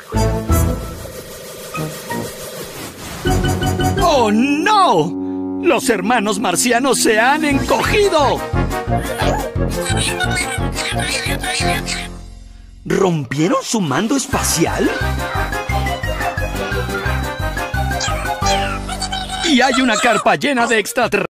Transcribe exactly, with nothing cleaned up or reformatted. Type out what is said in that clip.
¡Oh, no! ¡Los hermanos marcianos se han encogido! ¿Rompieron su mando espacial? Y hay una carpa llena de extraterrestres.